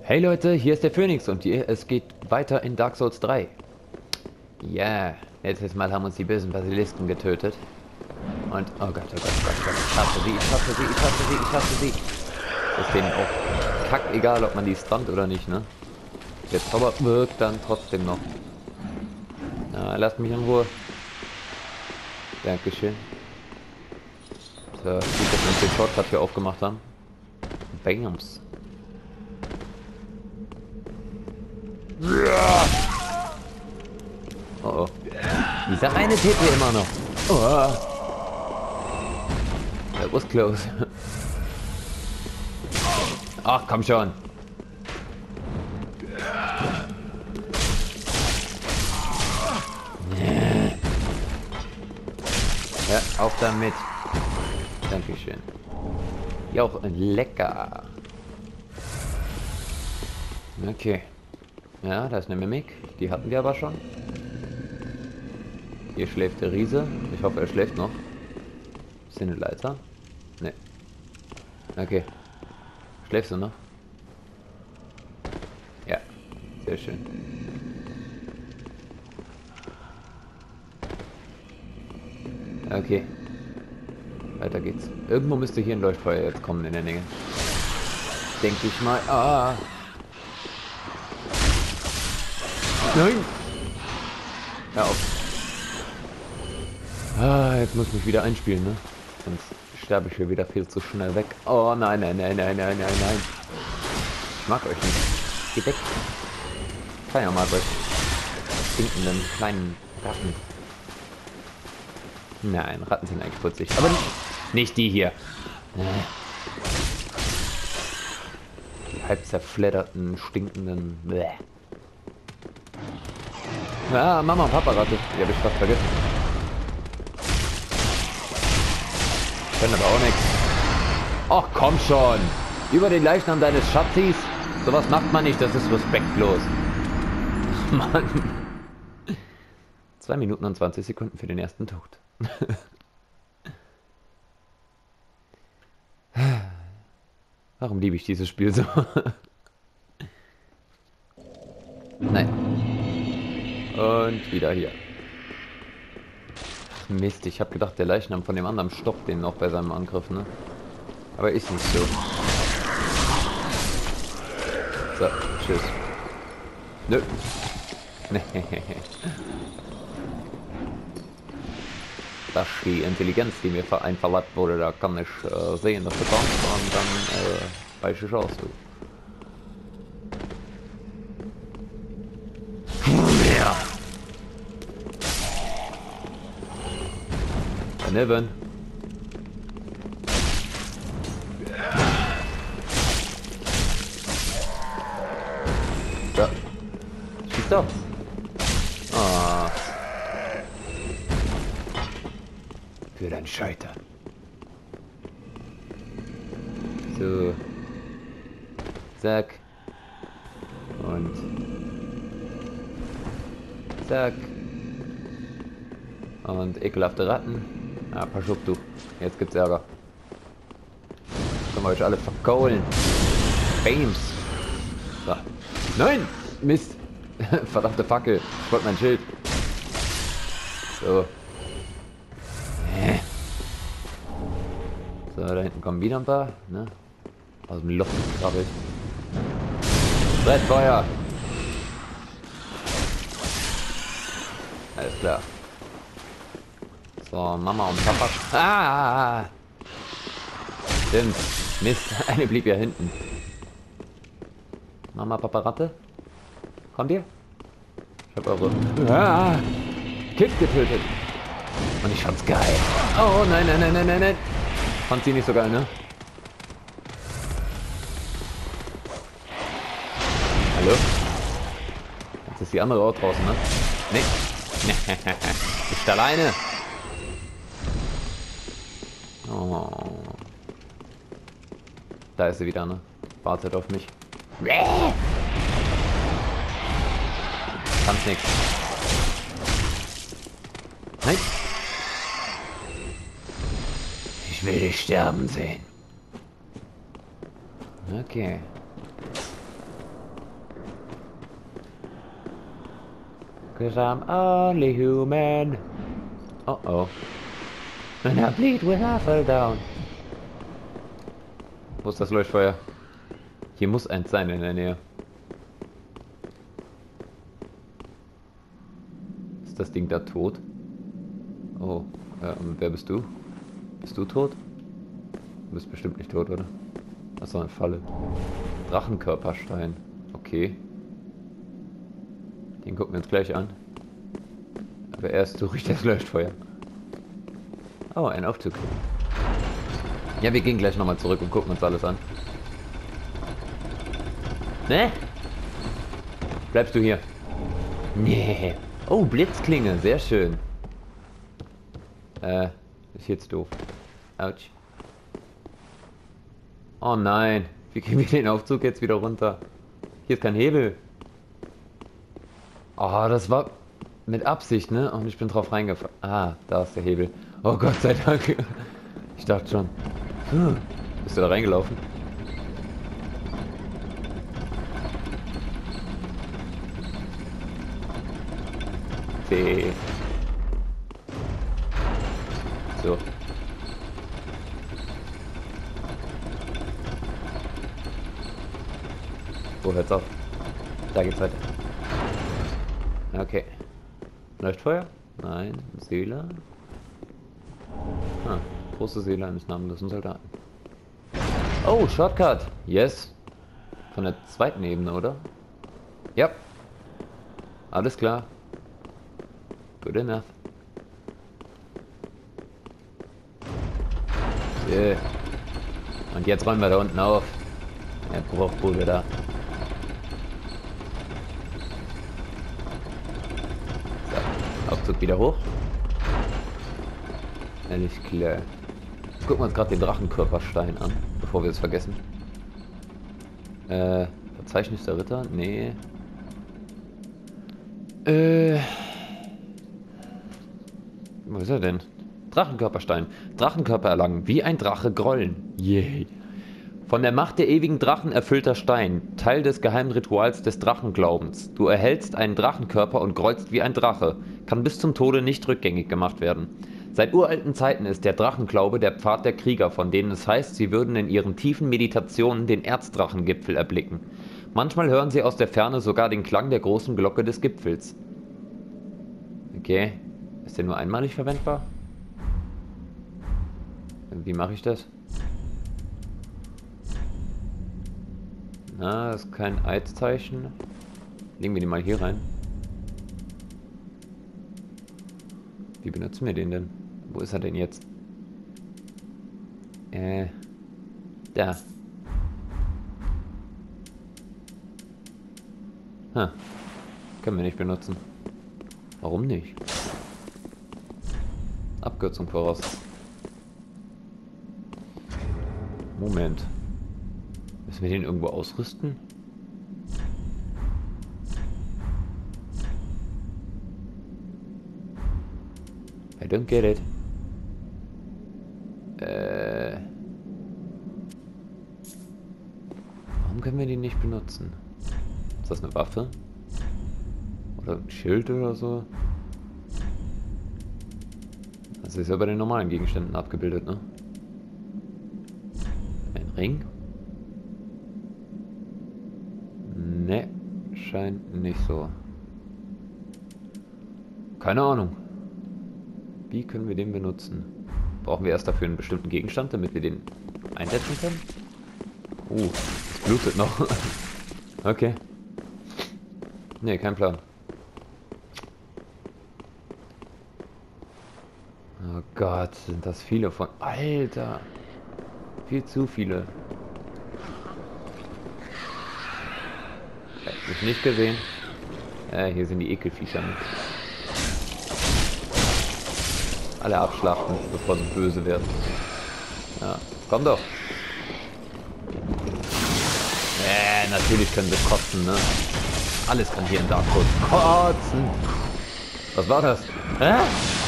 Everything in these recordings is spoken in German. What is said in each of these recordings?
Hey Leute, hier ist der Phoenix und es geht weiter in Dark Souls 3. Ja, letztes Mal haben uns die bösen Basilisken getötet. Und, oh Gott, oh Gott, oh Gott, oh Gott, ich hasse sie, ich hasse sie, ich hasse sie, ich hasse sie. Ist denen auch kackegal, ob man die stunt oder nicht, ne? Der Zauber wirkt dann trotzdem noch. Lasst mich in Ruhe. Dankeschön. So, gut, dass wir uns den Shortcut hier aufgemacht haben. Bams. Oh oh. Dieser eine TP immer noch. Oh. That was close. Ach, komm schon. Ja, auf damit. Dankeschön. Ja, auch lecker. Okay. Ja, da ist eine Mimik. Die hatten wir aber schon. Hier schläft der Riese. Ich hoffe, er schläft noch. Ist hier eine Leiter? Ne. Okay. Schläfst du noch? Ja. Sehr schön. Okay. Weiter geht's. Irgendwo müsste hier ein Leuchtfeuer jetzt kommen in der Nähe. Denke ich mal. Ah. Nein! Hör auf. Jetzt muss ich mich wieder einspielen, ne? Sonst sterbe ich hier wieder viel zu schnell weg. Oh nein, nein, nein, nein, nein, nein, nein. Ich mag euch nicht. Geht weg. Keiner mag euch. Stinkenden kleinen Ratten. Nein, Ratten sind eigentlich putzig. Aber nicht die hier. Die halb zerfledderten, stinkenden. Bäh. Ah, Mama und Papa Ratte. Die habe ich fast vergessen. Können aber auch nichts. Ach komm schon. Über den Leichnam deines Schatzis? Sowas macht man nicht, das ist respektlos. Mann. 2 Minuten und 20 Sekunden für den ersten Tod. Warum liebe ich dieses Spiel so? Nein. Und wieder hier. Mist, ich habe gedacht, der Leichnam von dem anderen stoppt den noch bei seinem Angriff, ne? Aber ist nicht so. So, tschüss. Nö. Das ist die Intelligenz, die mir verleiht wurde. Da kann ich sehen, dass du kommst und dann weiche ich aus, du. Ja. Daneben. So. Schieß doch. Ah. Für dein Scheitern. So. Zack. Und. Zack. Und ekelhafte Ratten. Ah, pass auf, du. Jetzt gibt's Ärger. Können wir euch alle verkaulen. Bams. So. Nein! Mist! Verdammte Fackel. Ich wollte mein Schild. So. So, da hinten kommen wieder ein paar, ne? Aus dem Loch gekrabbelt. Brettfeuer! Alles klar. So, Mama und Papa. Ah! Stimmt. Mist, eine blieb ja hinten. Mama, Papa, Ratte? Kommt ihr? Ich hab eure... Ah! Kind getötet! Und ich fand's geil. Oh nein, nein, nein, nein, nein, nein. Fand sie nicht so geil, ne? Hallo? Jetzt ist die andere auch draußen, ne? Nee. Nicht alleine. Oh. Da ist sie wieder, ne? Wartet auf mich. Kann's nix. Nein. Ich will dich sterben sehen. Okay. 'Cause I'm only human. Oh oh. And I bleed when I fall down. Wo ist das Leuchtfeuer? Hier muss eins sein in der Nähe. Ist das Ding da tot? Oh, wer bist du? Bist du tot? Du bist bestimmt nicht tot, oder? Das ist doch eine Falle. Drachenkörperstein. Okay. Den gucken wir uns gleich an. Aber erst suche ich das Leuchtfeuer. Oh, ein Aufzug. Ja, wir gehen gleich nochmal zurück und gucken uns alles an. Ne? Bleibst du hier? Nee. Oh, Blitzklinge, sehr schön. Ist jetzt doof. Autsch. Oh nein. Wie kriegen wir den Aufzug jetzt wieder runter? Hier ist kein Hebel. Oh, das war mit Absicht, ne? Und ich bin drauf reingefallen. Ah, da ist der Hebel. Oh Gott sei Dank. Ich dachte schon. Bist du da reingelaufen? Okay. So. Wo hört's auf? Da geht's weiter. Okay. Leuchtfeuer? Nein. Seele. Ah, große Seele eines namenlosen Soldaten. Oh, Shortcut. Yes. Von der zweiten Ebene, oder? Ja. Alles klar. Good enough. Yeah. Und jetzt räumen wir da unten auf. Er braucht Bude da. So, Aufzug wieder hoch. Ehrlich klar. Jetzt gucken wir uns gerade den Drachenkörperstein an, bevor wir es vergessen. Verzeichnis der Ritter? Nee. Wo ist er denn? Drachenkörperstein. Drachenkörper erlangen. Wie ein Drache grollen. Yay. Von der Macht der ewigen Drachen erfüllter Stein. Teil des geheimen Rituals des Drachenglaubens. Du erhältst einen Drachenkörper und grollst wie ein Drache. Kann bis zum Tode nicht rückgängig gemacht werden. Seit uralten Zeiten ist der Drachenglaube der Pfad der Krieger, von denen es heißt, sie würden in ihren tiefen Meditationen den Erzdrachengipfel erblicken. Manchmal hören sie aus der Ferne sogar den Klang der großen Glocke des Gipfels. Okay. Ist der nur einmalig verwendbar? Wie mache ich das? Na, das ist kein Eiszeichen. Legen wir den mal hier rein. Wie benutzen wir den denn? Wo ist er denn jetzt? Da. Können wir nicht benutzen. Warum nicht? Abkürzung voraus. Moment. Müssen wir den irgendwo ausrüsten? I don't get it. Warum können wir den nicht benutzen? Ist das eine Waffe? Oder ein Schild oder so? Das ist ja bei den normalen Gegenständen abgebildet, ne? Ein Ring? Ne, scheint nicht so. Keine Ahnung. Wie können wir den benutzen? Brauchen wir erst dafür einen bestimmten Gegenstand, damit wir den einsetzen können? Es blutet noch. Okay. Ne, kein Plan. Oh Gott, sind das viele von... Alter! Viel zu viele. Hab ich nicht gesehen. Hier sind die Ekelviecher mit. Alle abschlachten, bevor sie böse werden. Ja, komm doch. Natürlich können wir kotzen, ne? Alles kann hier in Dark Souls kotzen. Was war das? Hä?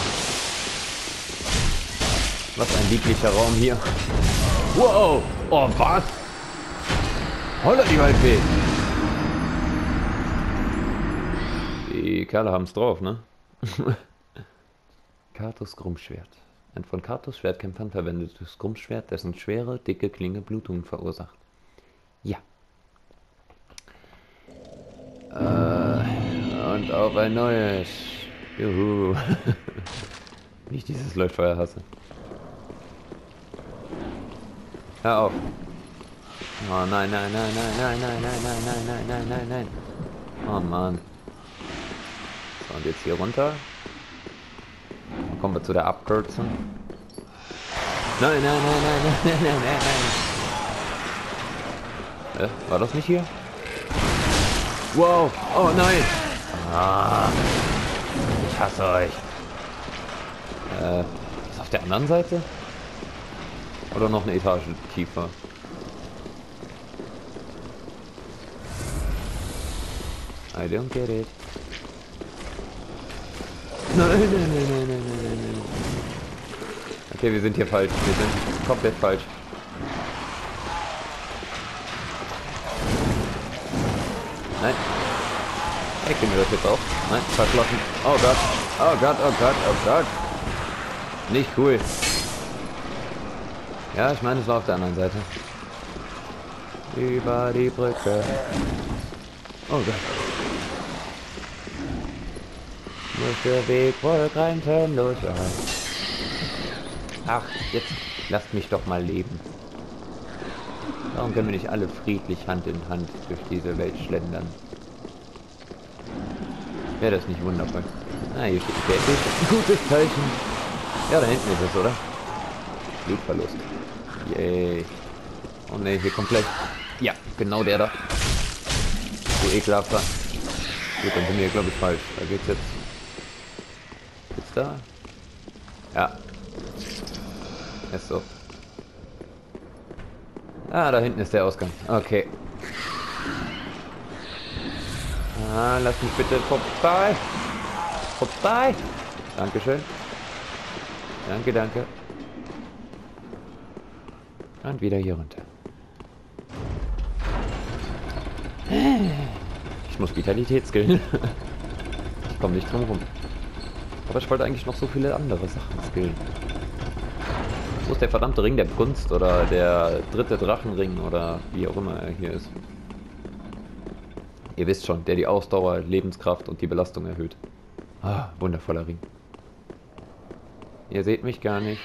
Was ein lieblicher Raum hier. Wow! Oh, was? Holla die Waldfee! Die Kerle haben's drauf, ne? Katos Grummschwert. Ein von Katos Schwertkämpfern verwendetes Grummschwert, dessen schwere, dicke Klinge Blutungen verursacht. Ja. Und auf ein neues. Juhu. Wie ich dieses Leuchtfeuer hasse. Hör auf. Oh nein, nein, nein, nein, nein, nein, nein, nein, nein, nein, nein, nein, nein. Oh Mann. So, und jetzt hier runter. Dann kommen wir zu der Abkürzung. Nein, nein, nein, nein, nein, nein, nein, nein, nein. War das nicht hier? Wow. Oh nein. Ah. Ich hasse euch. Ist auf der anderen Seite? Oder noch eine Etage tiefer? I don't get it. Nein, nein, nein, nein, nein, nein, nein, nein. Okay, wir sind hier falsch. Wir sind komplett falsch. Nein. Ecken wir das jetzt auch? Nein, verschlossen. Oh Gott. Oh Gott, oh Gott, oh Gott. Nicht cool. Ja, ich meine, es war auf der anderen Seite. Über die Brücke. Oh Gott. Muss der Weg wohl grenzenlos sein. Ach, jetzt lasst mich doch mal leben. Warum können wir nicht alle friedlich Hand in Hand durch diese Welt schlendern? Wäre das nicht wundervoll? Ah, hier steht ein gutes Zeichen. Ja, da hinten ist es, oder? Blutverlust. Yay. Oh ne, hier kommt gleich. Ja, genau der da. So ekelhafter. Gut, dann sind wir hier, glaube ich, falsch. Da geht's jetzt. Geht's da? Ja. Ist so. Ah, da hinten ist der Ausgang. Okay. Ah, lass mich bitte vorbei. Vorbei. Dankeschön. Danke, danke. Und wieder hier runter. Ich muss Vitalität skillen. Ich komme nicht drum rum. Aber ich wollte eigentlich noch so viele andere Sachen skillen. Wo ist der verdammte Ring der Gunst oder der dritte Drachenring oder wie auch immer er hier ist? Ihr wisst schon, der die Ausdauer, Lebenskraft und die Belastung erhöht. Ah, wundervoller Ring. Ihr seht mich gar nicht.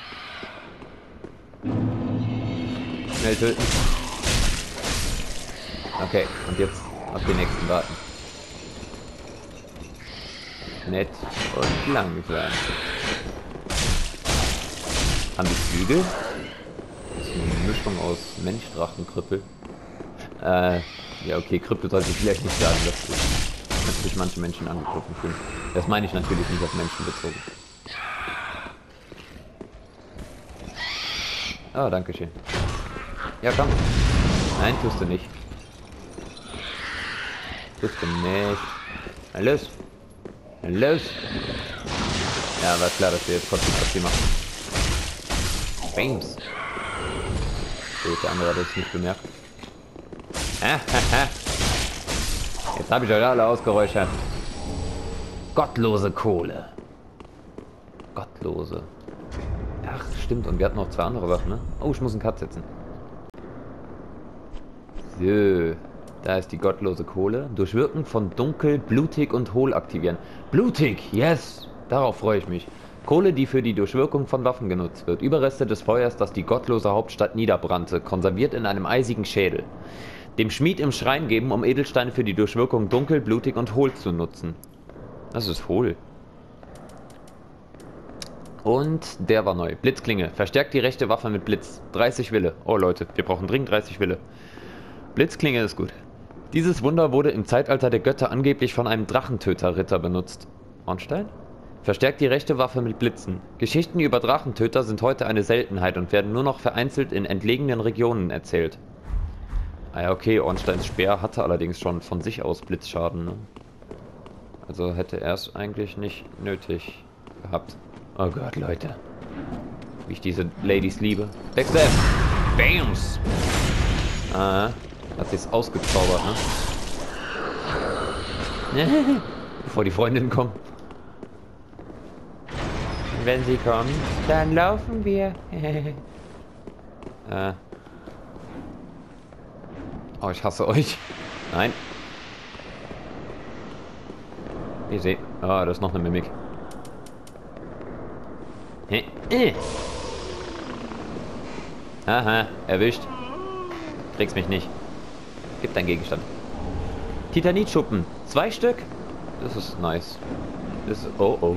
Schnell töten. Okay, und jetzt auf den nächsten warten. Nett und langsam. Haben die Flügel? Das ist eine Mischung aus Mensch-Drachen-Krüppel. Ja okay, Krüppel sollte ich vielleicht nicht sagen, dass sich manche Menschen angegriffen fühlen. Das meine ich natürlich nicht auf Menschen bezogen. Ah, danke schön. Ja, komm. Nein, tust du nicht. Tust du nicht. Na los. Na los. Ja, war klar, dass wir jetzt trotzdem was hier machen. Bams. So, der andere hat es nicht bemerkt. Jetzt habe ich euch alle ausgeräuchert. Gottlose Kohle. Gottlose. Ach, stimmt. Und wir hatten noch zwei andere Waffen, ne? Oh, ich muss einen Cut setzen. So. Da ist die gottlose Kohle. Durchwirken von dunkel, blutig und hohl aktivieren. Blutig, yes! Darauf freue ich mich. Kohle, die für die Durchwirkung von Waffen genutzt wird. Überreste des Feuers, das die gottlose Hauptstadt niederbrannte, konserviert in einem eisigen Schädel. Dem Schmied im Schrein geben, um Edelsteine für die Durchwirkung dunkel, blutig und hohl zu nutzen. Das ist hohl. Und der war neu. Blitzklinge. Verstärkt die rechte Waffe mit Blitz. 30 Wille. Oh Leute, wir brauchen dringend 30 Wille. Blitzklinge ist gut. Dieses Wunder wurde im Zeitalter der Götter angeblich von einem Drachentöter-Ritter benutzt. Ornstein? Verstärkt die rechte Waffe mit Blitzen. Geschichten über Drachentöter sind heute eine Seltenheit und werden nur noch vereinzelt in entlegenen Regionen erzählt. Ah ja, okay, Ornsteins Speer hatte allerdings schon von sich aus Blitzschaden, ne? Also hätte er es eigentlich nicht nötig gehabt. Oh Gott, Leute. Wie ich diese Ladies liebe. Backstab! Bams! Ah, hat sie es ausgezaubert, ne? Bevor die Freundinnen kommen. Wenn sie kommen, dann laufen wir. Oh, ich hasse euch. Nein. Ich sehe. Ah, das ist noch eine Mimik. Aha, erwischt. Kriegst mich nicht. Gib deinen Gegenstand. Titanitschuppen. 2 Stück. Das ist nice. Das ist... Oh, oh.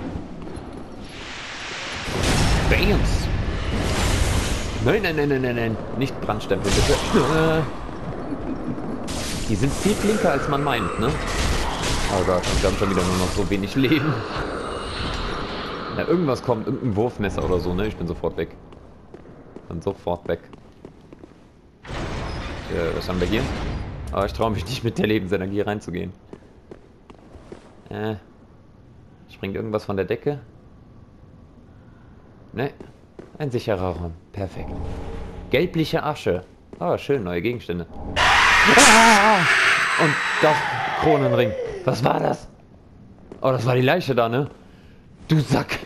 Bams. Nein, nein, nein, nein, nein, nein. Nicht Brandstempel, bitte. Die sind viel flinker, als man meint, ne? Oh Gott, wir haben schon wieder nur noch so wenig Leben. Na, irgendwas kommt, irgendein Wurfmesser oder so, ne? Ich bin sofort weg. Bin sofort weg. Was haben wir hier? Aber ich traue mich nicht mit der Lebensenergie reinzugehen. Springt irgendwas von der Decke? Ne, ein sicherer Raum. Perfekt. Gelbliche Asche. Oh, schön, neue Gegenstände. Ah! Und das Kronenring. Was war das? Oh, das war die Leiche da, ne? Du Sack.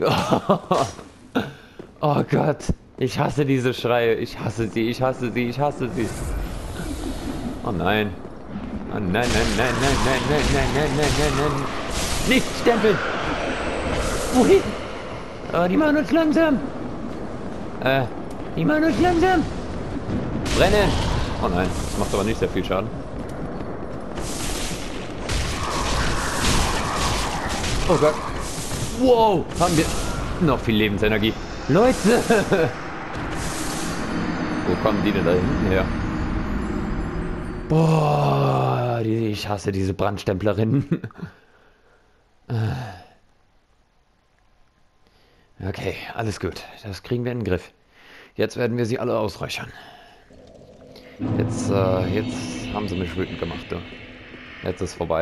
Oh Gott. Ich hasse diese Schreie. Ich hasse sie, ich hasse sie, ich hasse sie. Oh nein. Oh nein, nein, nein, nein, nein, nein, nein, nein, nein, nein, nein. Nicht stempeln. Wohin? Oh, die machen uns langsam. Die machen uns langsam. Brennen. Oh nein, das macht aber nicht sehr viel Schaden. Oh Gott. Wow, haben wir noch viel Lebensenergie. Leute. Wo kommen die denn da hinten her? Boah, ich hasse diese Brandstemplerinnen. Okay, alles gut. Das kriegen wir in den Griff. Jetzt werden wir sie alle ausräuchern. Jetzt haben sie mich wütend gemacht. Du. Jetzt ist vorbei.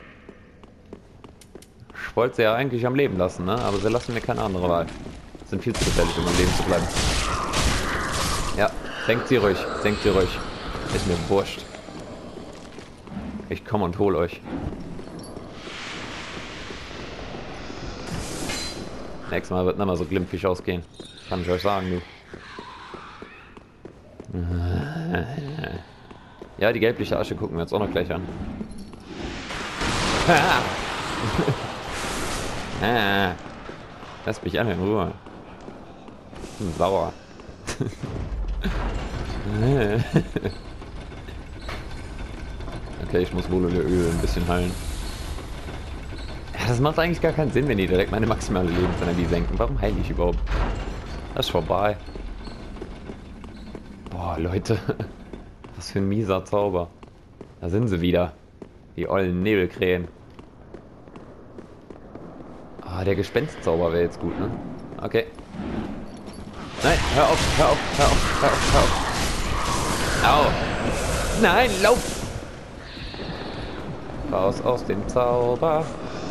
Ich wollte sie ja eigentlich am Leben lassen, ne? Aber sie lassen mir keine andere Wahl. Sind viel zu gefährlich, um am Leben zu bleiben. Ja, senkt sie ruhig, senkt sie ruhig. Ist mir wurscht. Ich komme und hol euch. Nächstes Mal wird nicht mehr so glimpflich ausgehen. Kann ich euch sagen, du. Ja, die gelbliche Asche gucken wir jetzt auch noch gleich an. Lass mich an in Ruhe. Ich bin sauer. Okay, ich muss wohl Öl ein bisschen heilen. Ja, das macht eigentlich gar keinen Sinn, wenn die direkt meine maximale Lebensenergie senken. Warum heile ich überhaupt? Das ist vorbei. Boah, Leute. Was für ein mieser Zauber. Da sind sie wieder. Die ollen Nebelkrähen. Ah, der Gespenstzauber wäre jetzt gut, ne? Okay. Nein, hör auf, hör auf, hör auf, hör auf, hör auf. Au. Nein, lauf! Raus aus dem Zauber.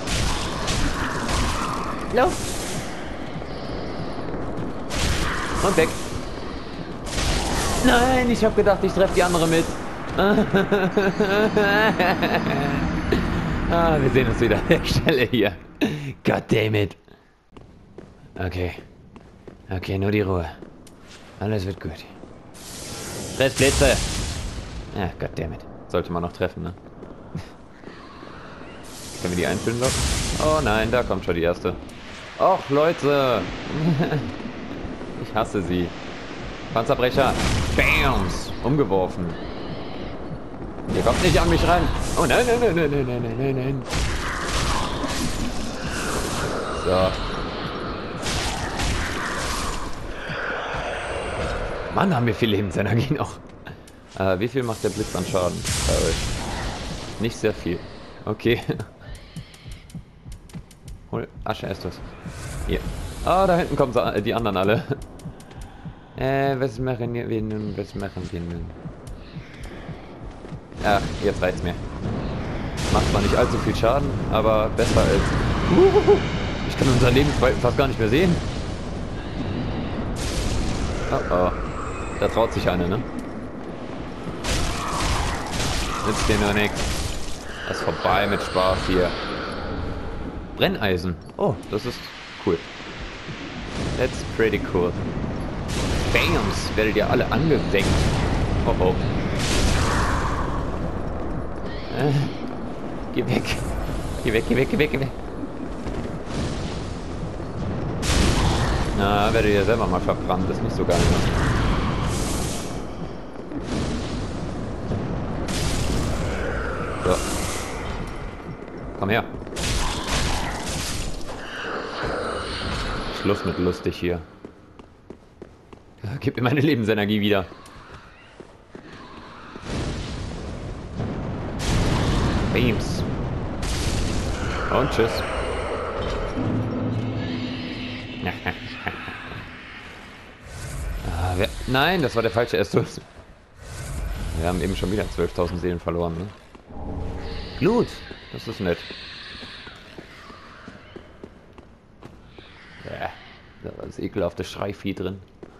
Lauf! Und weg. Nein, ich habe gedacht, ich treffe die andere mit. Wir sehen uns wieder an der Stelle hier. Goddammit. Okay. Okay, nur die Ruhe. Alles wird gut. Fressblitze. Ja, goddammit. Sollte man noch treffen, ne? Können wir die einfüllen lassen? Oh nein, da kommt schon die erste. Och, Leute. Ich hasse sie. Panzerbrecher. Bams. Umgeworfen. Ihr kommt nicht an mich ran. Oh nein, nein, nein, nein, nein, nein, nein, nein, nein. So. Mann, haben wir viel Lebensenergie noch. Wie viel macht der Blitz an Schaden bei euch? Nicht sehr viel. Okay. Hol Asche, ist das. Hier. Ah, da hinten kommen die anderen alle. Was machen wir nun? Was machen wir nun? Ach, jetzt reicht's mir. Macht zwar nicht allzu viel Schaden, aber besser als... Ich kann unser Lebensbalken fast gar nicht mehr sehen. Oh oh. Da traut sich einer, ne? Nützt dir nur nichts. Das ist vorbei mit Spaß hier. Brenneisen. Oh, das ist cool. That's pretty cool. Bams, werdet ihr alle angesenkt. Oh oh. Geh weg. Geh weg, geh weg, geh weg, geh weg. Na, werdet ihr selber mal verbrannt. Das ist nicht so geil, ne? So. Komm her. Schluss mit lustig hier. Gib mir meine Lebensenergie wieder. Beams. Und tschüss. Nein, das war der falsche Estus. Wir haben eben schon wieder 12.000 Seelen verloren, ne? Glut, das ist nett. Da war das ekelhafte Schreivieh drin.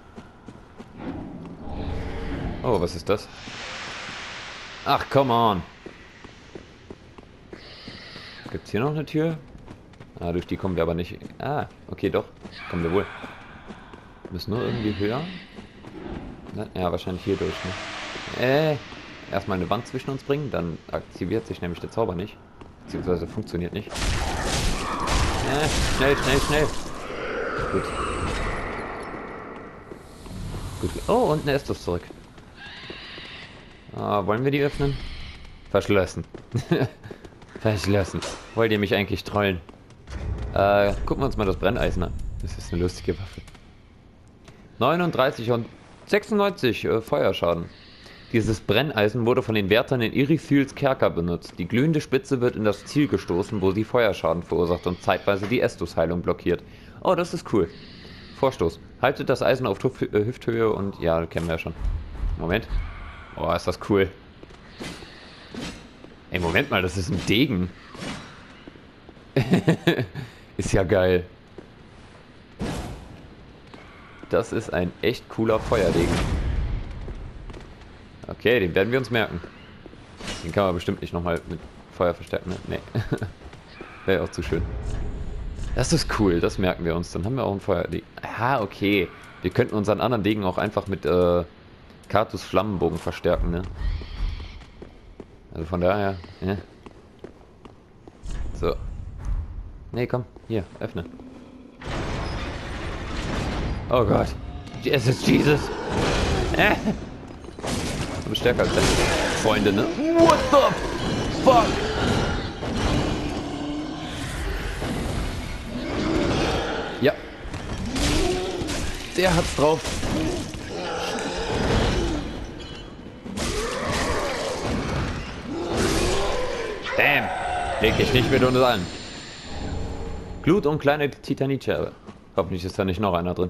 Oh, was ist das? Ach, come on. Gibt's hier noch eine Tür? Ah, durch die kommen wir aber nicht. Ah, okay, doch. Kommen wir wohl. Müssen nur irgendwie höher. Ja, wahrscheinlich hier durch, ne? Erstmal eine Wand zwischen uns bringen, dann aktiviert sich nämlich der Zauber nicht. Beziehungsweise funktioniert nicht. Schnell, schnell, schnell. Gut. Gut. Oh, und eine Estus zurück. Ah, wollen wir die öffnen? Verschlossen. Verschlossen. Wollt ihr mich eigentlich trollen? Gucken wir uns mal das Brenneisen an. Das ist eine lustige Waffe. 39 und 96 Feuerschaden. Dieses Brenneisen wurde von den Wärtern in Irithyls Kerker benutzt. Die glühende Spitze wird in das Ziel gestoßen, wo sie Feuerschaden verursacht und zeitweise die Estus-Heilung blockiert. Oh, das ist cool. Vorstoß. Haltet das Eisen auf Hüfthöhe und... Ja, kennen wir ja schon. Moment. Oh, ist das cool. Ey, Moment mal, das ist ein Degen. Ist ja geil. Das ist ein echt cooler Feuerdegen. Okay, den werden wir uns merken. Den kann man bestimmt nicht nochmal mit Feuer verstärken, ne? Nee. Wäre ja auch zu schön. Das ist cool, das merken wir uns. Dann haben wir auch einen Feuerdegen. Aha, okay. Wir könnten unseren anderen Degen auch einfach mit Kartus Flammenbogen verstärken, ne? Also von daher, ja. So. Nee, komm, hier, öffne. Oh Gott. Es ist Jesus. Du bist stärker als deine Freunde, ne? What the fuck? Ja. Der hat's drauf. Damn. Leg dich nicht mit uns an. Glut und kleine Titanitscherbe. Hoffentlich ist da nicht noch einer drin.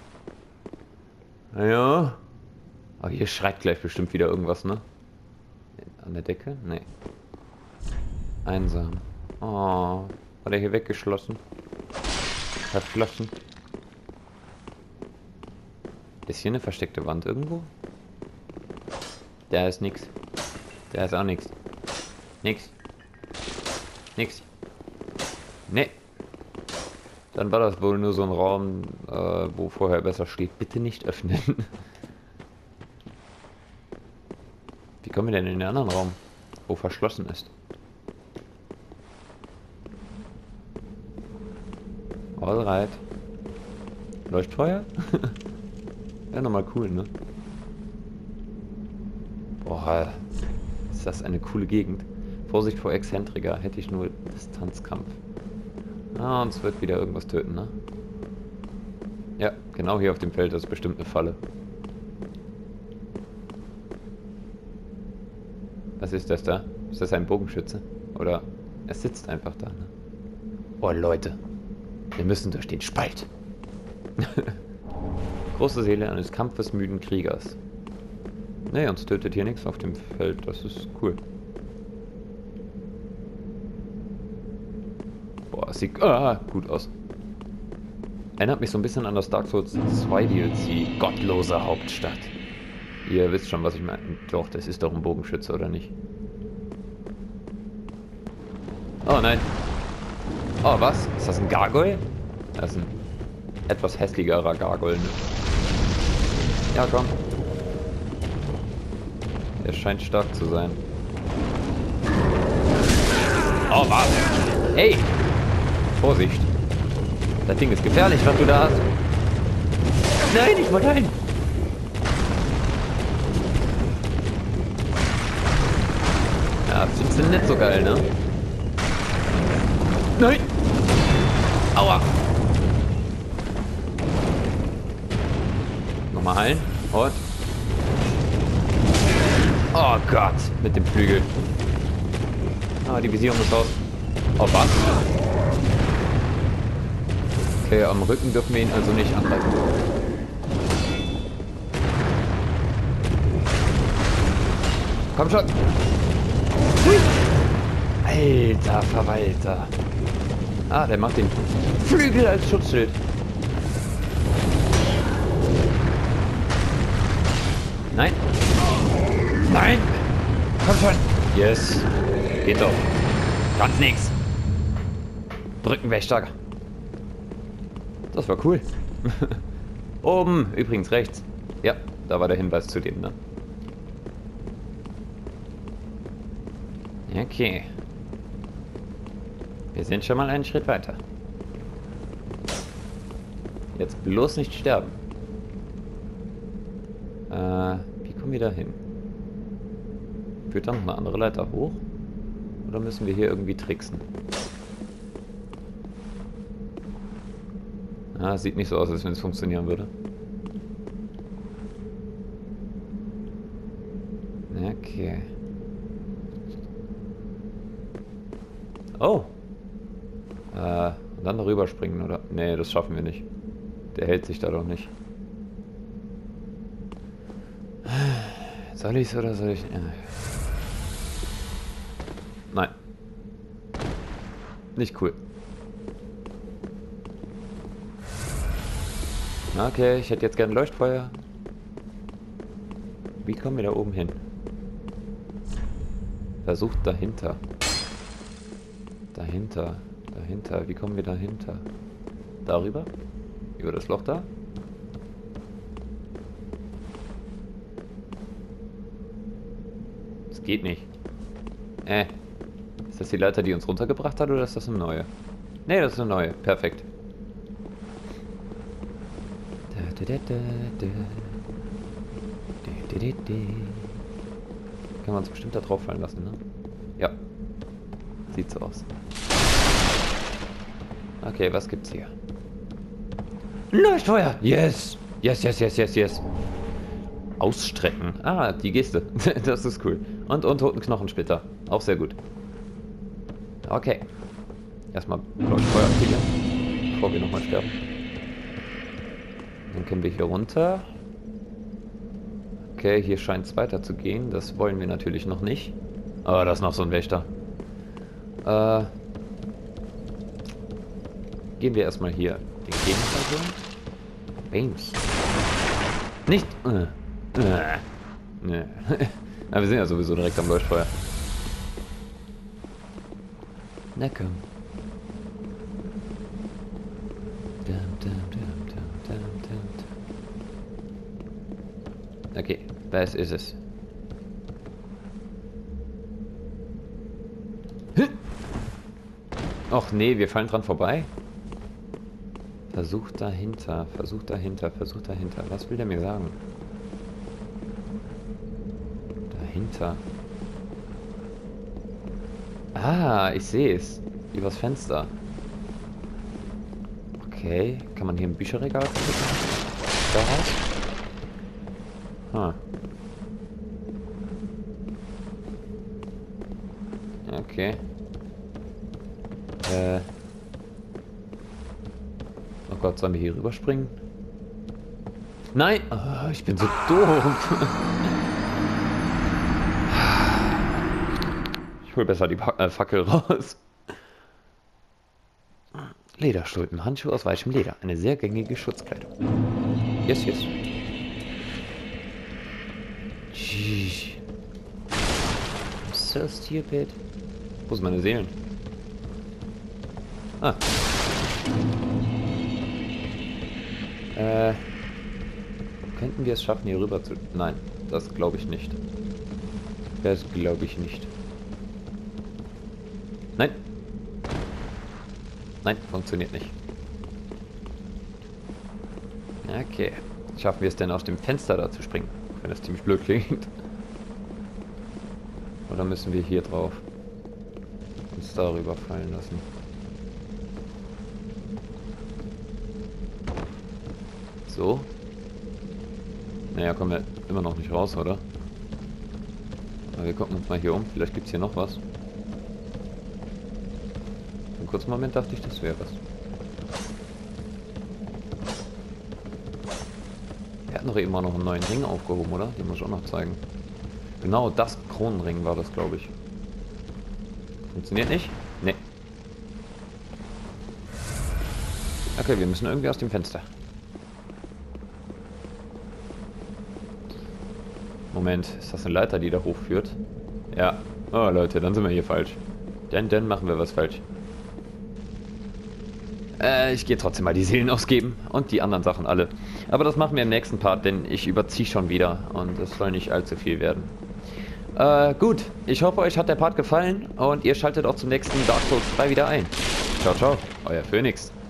Ja. Oh, hier schreit gleich bestimmt wieder irgendwas, ne? An der Decke? Nee. Einsam. Oh. War der hier weggeschlossen? Verflossen. Ist hier eine versteckte Wand irgendwo? Da ist nix. Da ist auch nix. Nix. Nix. Nee. Dann war das wohl nur so ein Raum, wo vorher besser steht. Bitte nicht öffnen. Wie kommen wir denn in den anderen Raum, wo verschlossen ist? Alright. Leuchtfeuer? Ja, nochmal cool, ne? Boah, ist das eine coole Gegend. Vorsicht vor Exzentriker, hätte ich nur Distanzkampf. Ah, uns wird wieder irgendwas töten, ne? Ja, genau hier auf dem Feld, das ist bestimmt eine Falle. Was ist das da? Ist das ein Bogenschütze? Oder er sitzt einfach da, ne? Oh Leute, wir müssen durch den Spalt. Große Seele eines kampfesmüden Kriegers. Ne, uns tötet hier nichts auf dem Feld, das ist cool. Boah, es sieht gut aus. Erinnert mich so ein bisschen an das Dark Souls 2 DLC, Gottlose Hauptstadt. Ihr wisst schon, was ich meine. Doch, das ist doch ein Bogenschütze, oder nicht? Oh nein. Oh, was? Ist das ein Gargoyle? Das ist ein etwas hässlicherer Gargoyle, ne? Ja, komm. Er scheint stark zu sein. Oh, was? Hey! Vorsicht! Das Ding ist gefährlich, was du da hast. Nein, ich wollte ein! Ja, findest du nicht so geil, ne? Nein! Aua! Nochmal heilen. Und. Oh Gott, mit dem Flügel. Ah, die Visierung ist aus. Oh, was? Okay, am Rücken dürfen wir ihn also nicht angreifen. Komm schon! Hui. Alter Verwalter. Ah, der macht den Flügel als Schutzschild. Nein. Nein. Komm schon. Yes. Geht doch. Ganz nix. Brückenwächter. Das war cool. Oben. Übrigens rechts. Ja, da war der Hinweis zu dem, ne? Okay. Wir sind schon mal einen Schritt weiter. Jetzt bloß nicht sterben. Wie kommen wir da hin? Führt da noch eine andere Leiter hoch? Oder müssen wir hier irgendwie tricksen? Ah, sieht nicht so aus, als wenn es funktionieren würde. Okay. Oh! Und dann darüber springen, oder? Nee, das schaffen wir nicht. Der hält sich da doch nicht. Soll ich's oder soll ich... Nein. Nicht cool. Okay, ich hätte jetzt gern Leuchtfeuer. Wie kommen wir da oben hin? Versucht dahinter. Dahinter. Dahinter. Wie kommen wir dahinter? Darüber? Über das Loch da? Es geht nicht. Ist das die Leiter, die uns runtergebracht hat, oder ist das eine neue? Ne, das ist eine neue. Perfekt. Kann man uns bestimmt da drauf fallen lassen, ne? Ja. Sieht so aus. Okay, was gibt's hier? Leuchtfeuer! Yes! Yes, yes, yes, yes, yes. Ausstrecken. Ah, die Geste. Das ist cool. Und untoten Knochensplitter. Auch sehr gut. Okay. Erstmal Leuchtfeuer aktivieren, bevor wir nochmal sterben. Dann können wir hier runter. Okay, hier scheint es weiter zu gehen. Das wollen wir natürlich noch nicht. Aber da ist noch so ein Wächter. Gehen wir erstmal hier den Gegenteil holen. Bames. Nicht. Ne. Na, wir sind ja sowieso direkt am Leuchtfeuer. Na komm. Okay, was ist es? Och nee, wir fallen dran vorbei. Versuch dahinter, versuch dahinter, versuch dahinter. Was will der mir sagen? Dahinter. Ah, ich sehe es. Übers Fenster. Okay, kann man hier ein Bücherregal gucken? Daraus? Okay. Oh Gott, sollen wir hier rüberspringen? Nein! Oh, ich bin so doof. Ich hol besser die Fackel raus. Lederstulpen, Handschuhe aus weichem Leder. Eine sehr gängige Schutzkleidung. Yes, yes. I'm so stupid. Wo sind meine Seelen? Ah. Könnten wir es schaffen, hier rüber zu... Nein, das glaube ich nicht. Das glaube ich nicht. Nein. Nein, funktioniert nicht. Okay. Schaffen wir es denn aus dem Fenster da zu springen? Wenn das ziemlich blöd klingt. Oder müssen wir hier drauf uns darüber fallen lassen? So. Naja, kommen wir immer noch nicht raus, oder? Aber wir gucken uns mal hier um. Vielleicht gibt es hier noch was. Für einen kurzen Moment dachte ich, das wäre was. Wir hatten doch eben auch noch einen neuen Ring aufgehoben, oder? Den muss ich auch noch zeigen. Genau, das Kronenring war das, glaube ich. Funktioniert nicht? Nee. Okay, wir müssen irgendwie aus dem Fenster. Moment, ist das eine Leiter, die da hochführt? Ja. Oh Leute, dann sind wir hier falsch. Dann machen wir was falsch. Ich gehe trotzdem mal die Seelen ausgeben und die anderen Sachen alle. Aber das machen wir im nächsten Part, denn ich überziehe schon wieder und es soll nicht allzu viel werden. Gut, ich hoffe, euch hat der Part gefallen und ihr schaltet auch zum nächsten Dark Souls 3 wieder ein. Ciao, ciao, euer Phoenix.